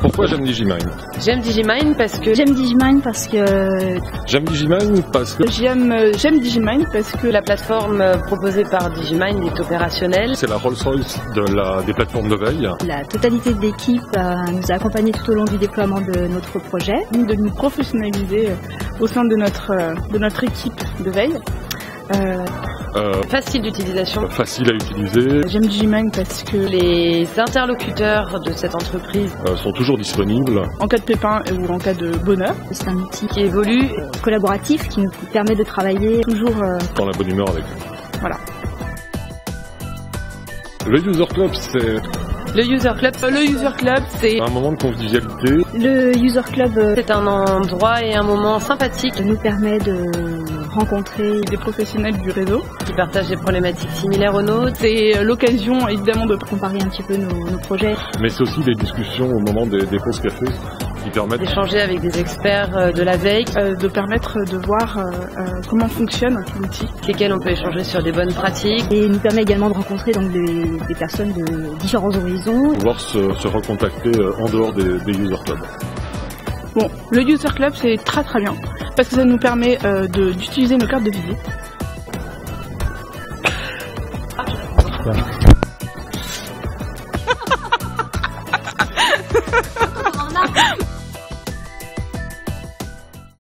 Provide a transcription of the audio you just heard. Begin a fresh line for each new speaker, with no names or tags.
Pourquoi j'aime Digimind?
J'aime Digimind parce que
J'aime Digimind parce que
J'aime Digimind parce que
J'aime Digimind parce que
la plateforme proposée par Digimind est opérationnelle.
c'est la Rolls-Royce des plateformes de veille.
la totalité de l'équipe nous a accompagnés tout au long du déploiement de notre projet.
de nous professionnaliser au sein de notre équipe de veille.
Facile d'utilisation.
Facile à utiliser,
J'aime Digimind parce que
Les interlocuteurs de cette entreprise
sont toujours disponibles.
en cas de pépin ou en cas de bonheur,
C'est un outil
qui évoluent,
collaboratif qui nous permet de travailler
toujours
Dans la bonne humeur avec eux.
voilà.
Le User Club, c'est
le User Club.
Le User Club, c'est
un moment de convivialité.
le User Club
C'est un endroit et un moment sympathique
nous permet de rencontrer
des professionnels du réseau.
qui partagent des problématiques similaires aux nôtres.
C'est l'occasion évidemment de
comparer un petit peu nos projets.
Mais c'est aussi des discussions au moment des pauses café qui permettent
D'échanger avec des experts de la veille,
de permettre de voir comment fonctionne l'outil.
avec lesquels on peut échanger sur des bonnes pratiques.
Et nous permet également de rencontrer donc des personnes de différents horizons.
pouvoir se recontacter en dehors des User Clubs.
Bon, le User Club c'est très bien parce que ça nous permet d'utiliser nos cartes de visite.